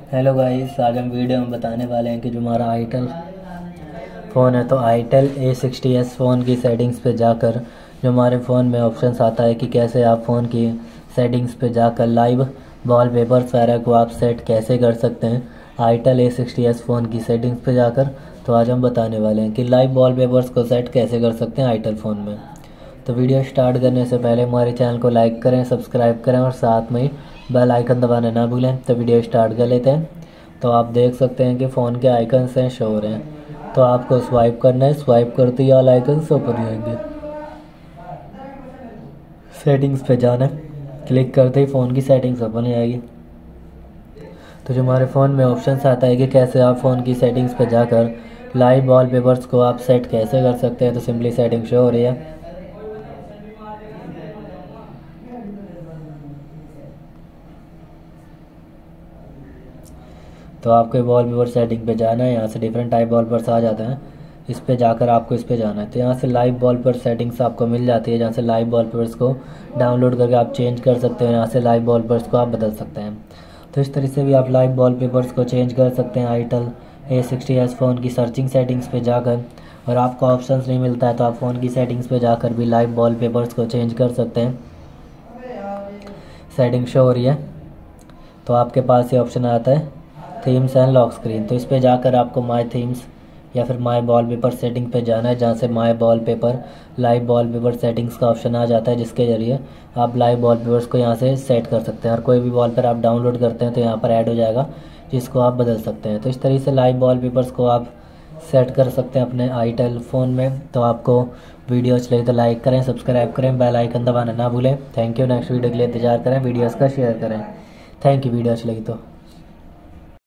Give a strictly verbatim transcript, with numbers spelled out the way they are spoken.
Hello guys, आज हम video में बताने वाले हैं कि जो हमारा आईटेल फ़ोन है तो itel A sixty S phone की सेटिंग्स पे जाकर जो हमारे फ़ोन में ऑप्शंस आता है कि कैसे आप फ़ोन की सेटिंग्स पे जाकर लाइव वॉलपेपर्स वगैरह को आप सेट कैसे कर सकते हैं itel A sixty S phone की सेटिंग्स पे जाकर। तो आज हम बताने वाले हैं कि लाइव वॉलपेपर्स को सेट कैसे कर सकते हैं आईटेल फ़ोन में। तो वीडियो स्टार्ट करने से पहले हमारे चैनल को लाइक करें, सब्सक्राइब करें और साथ में ही बेल आइकन दबाना ना भूलें। तो वीडियो स्टार्ट कर लेते हैं। तो आप देख सकते हैं कि फ़ोन के आइकन्स हैं शो हो रहे हैं, तो आपको स्वाइप करना है। स्वाइप करते ही ऑल आइकन्स ओपन हो जाएंगे। सेटिंग्स पे जाना है, क्लिक करते ही फ़ोन की सेटिंग्स ओपन हो जाएगी। तो जो हमारे फ़ोन में ऑप्शंस आता है कि कैसे आप फ़ोन की सेटिंग्स पे जाकर लाइव वॉलपेपर्स को आप सेट कैसे कर सकते हैं। तो सिंपली सेटिंग शो हो रही है। तो आपको वॉलपेपर सेटिंग पे जाना है, यहाँ से डिफरेंट टाइप वॉलपेपर्स आ जाते हैं, इस पे जाकर आपको इस पे जाना है। तो यहाँ से लाइव वॉलपेपर सेटिंग्स आपको मिल जाती है, जहाँ से लाइव वॉलपेपर्स को डाउनलोड करके आप चेंज कर सकते हैं। यहाँ से लाइव वॉलपेपर्स को आप बदल सकते हैं। तो इस तरीके से भी आप लाइव वॉलपेपर्स को चेंज कर सकते हैं itel A sixty S phone की सर्चिंग सेटिंग्स पे जाकर। और आपको ऑप्शंस नहीं मिलता है तो आप फ़ोन की सेटिंग्स पे जाकर भी लाइव वॉलपेपर्स को चेंज कर सकते हैं। सेटिंग शो हो रही है, तो आपके पास ये ऑप्शन आता है थीम्स एंड लॉक स्क्रीन। तो इस पे जाकर आपको माय थीम्स या फिर माय वॉलपेपर सेटिंग पे जाना है, जहाँ से my wallpaper live wallpaper settings का ऑप्शन आ जाता है, जिसके ज़रिए आप लाइव वॉलपेपर्स को यहाँ से सेट कर सकते हैं। और कोई भी वॉलपेपर आप डाउनलोड करते हैं तो यहाँ पर ऐड हो जाएगा, जिसको आप बदल सकते हैं। तो इस तरीके से लाइव वॉलपेपर्स को आप सेट कर सकते हैं अपने आईटेल फ़ोन में। तो आपको वीडियो अच्छी लगी तो लाइक करें, सब्सक्राइब करें, बेल आइकन दबाना ना भूलें। Thank you. नेक्स्ट वीडियो के लिए इंतजार करें, वीडियोज़ का शेयर करें। Thank you. वीडियो अच्छी लगी तो